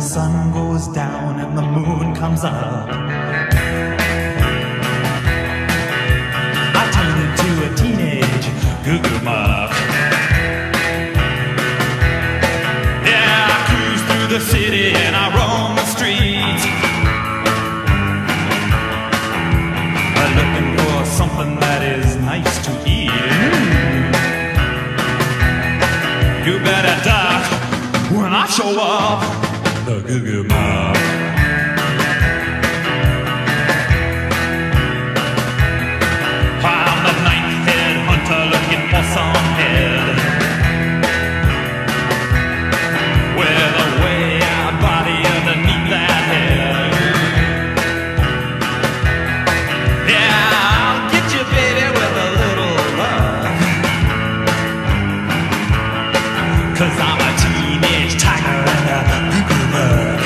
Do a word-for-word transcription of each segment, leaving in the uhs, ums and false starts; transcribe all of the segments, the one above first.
sun goes down and the moon comes up, I turn into a teenage goo-goo muck. Yeah, I cruise through the city and I roam the streets, looking for something that is nice to eat. You better duck when I show up, the goo-goo muck. I'm the ninth-head hunter looking for some head with a way-out body underneath that head. Yeah, I'll get you, baby, with a little love, 'cause I'm a teenage tiger and a goo-goo muck.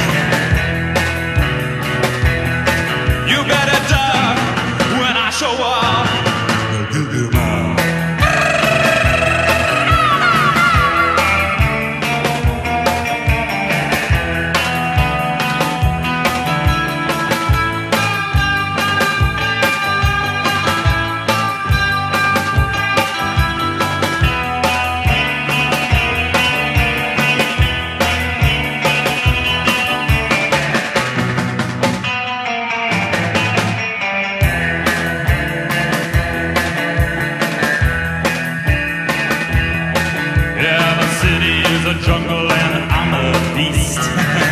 You better duck when I show up, the goo-goo muck. A jungle and I'm a beast.